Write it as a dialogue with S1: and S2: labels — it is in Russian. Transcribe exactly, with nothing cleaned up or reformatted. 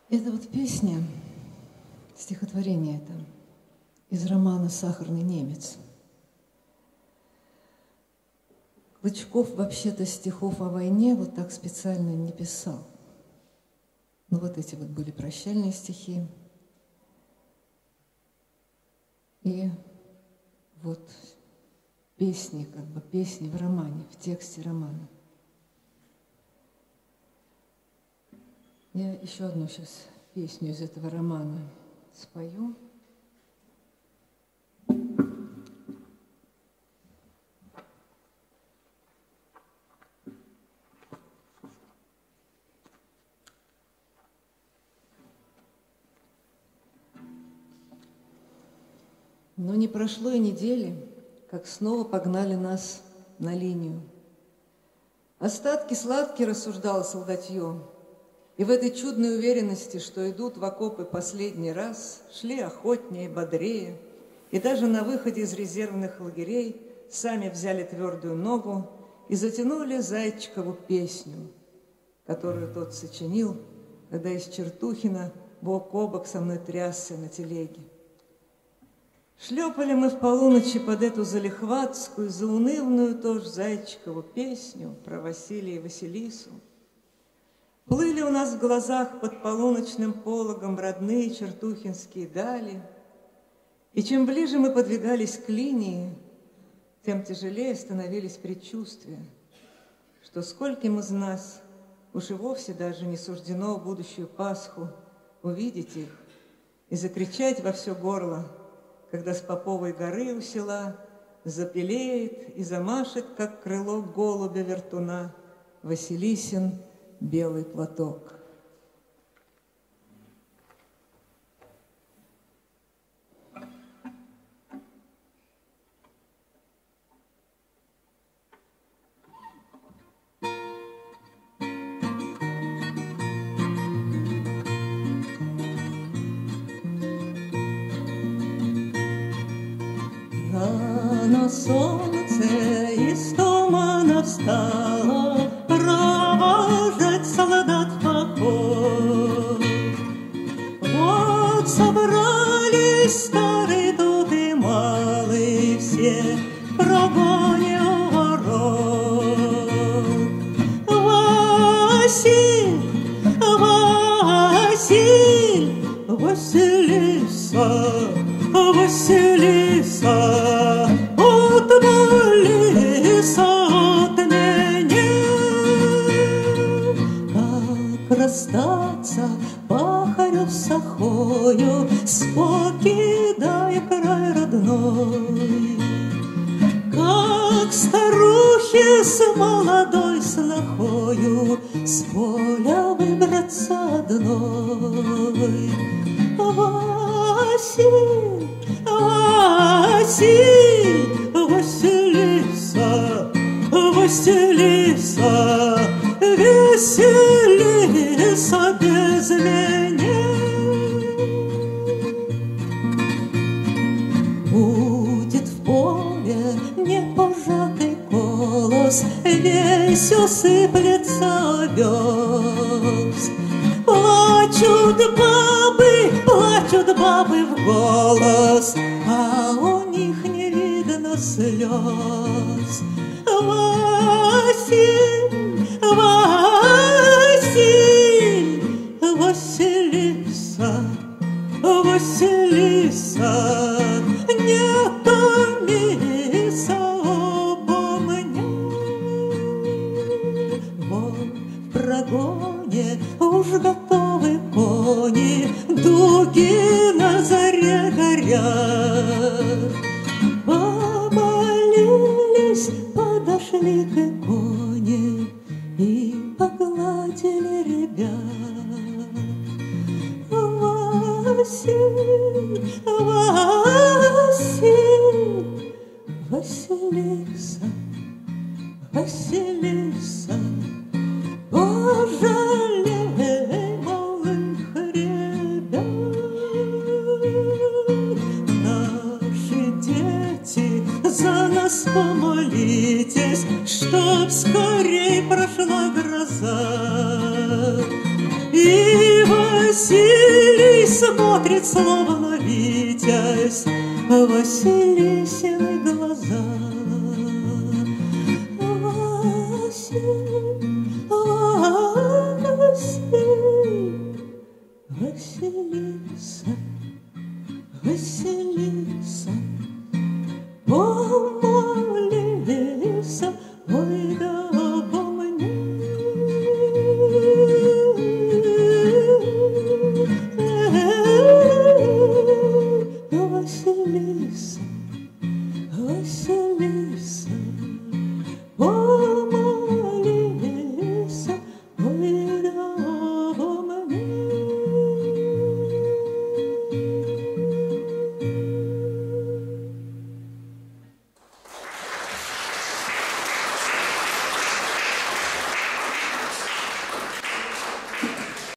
S1: Это вот песня, стихотворение это, из романа «Сахарный немец». Клычков вообще-то стихов о войне вот так специально не писал. Но вот эти вот были прощальные стихи. И вот песни, как бы песни в романе, в тексте романа. Я еще одну сейчас песню из этого романа спою. Но не прошло и недели, как снова погнали нас на линию. Остатки сладкие, рассуждало солдатье, и в этой чудной уверенности, что идут в окопы последний раз, шли охотнее, бодрее, и даже на выходе из резервных лагерей сами взяли твердую ногу и затянули Зайчикову песню, которую тот сочинил, когда из Чертухина бок о бок со мной трясся на телеге. Шлепали мы в полуночи под эту залихватскую, заунывную тоже Зайчикову песню про Василия и Василису. Плыли у нас в глазах под полуночным пологом родные чертухинские дали, и чем ближе мы подвигались к линии, тем тяжелее становились предчувствия, что скольким из нас уж и вовсе даже не суждено в будущую Пасху увидеть их и закричать во все горло, когда с Поповой горы у села запелеет и замашет, как крыло голубя-вертуна, Василисин белый платок.
S2: Рано солнце из тумана встало, провожать солдат в поход. Вот собрались старый тут и малый, все в прогоне у ворот. Василь, Василь, Василиса, Василиса, отвались от меня. Как расстаться пахарю с охою, покидая край родной? Как старухе с молодой снохою с поля выбраться одной? Василь, Василь, Василиса, Василиса, веселиса без меня. Будет в поле непожатый колос, весь усыплется овес. Плачут бабы, плачут бабы в голос, а у них не видно слез. Василь, Василь, Василиса, Василиса, не томись обо мне. Вот в прогоне уж готовы кони, дуги на заре горят. Помолились, подошли к иконе и погладили ребят. Василь, Василь, Василиса, Василиса, пожалей малых ребят. Наши дети, за нас помолитесь, чтоб скорей прошла гроза. И возьмите Василий смотрит, словно витязь, Василисины глаза. Василий, Василий, Василиса.